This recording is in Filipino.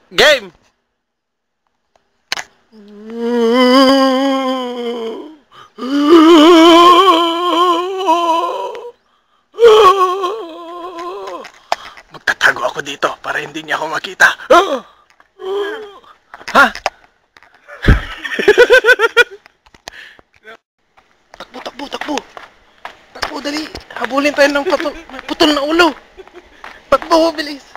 Game! Magtatago ako dito para hindi niya ako makita. Ha? Takbo, takbo, takbo. Takbo, dali. Habulin tayo ng putol na ulo. Takbo, bilis.